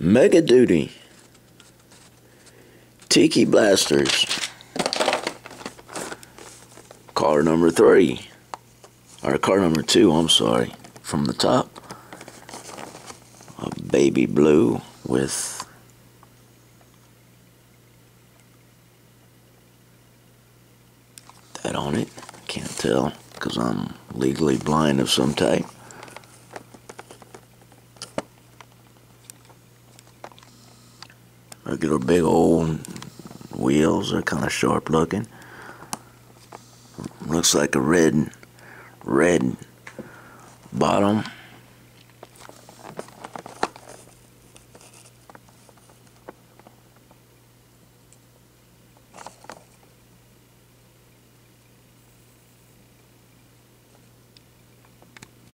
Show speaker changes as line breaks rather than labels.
Mega Duty Tiki Blasters. Car number 3. Or car number 2, I'm sorry. From the top. A baby blue with that on it. Can't tell because I'm legally blind of some type. Look at her big old wheels. They're kind of sharp looking. Looks like a red bottom.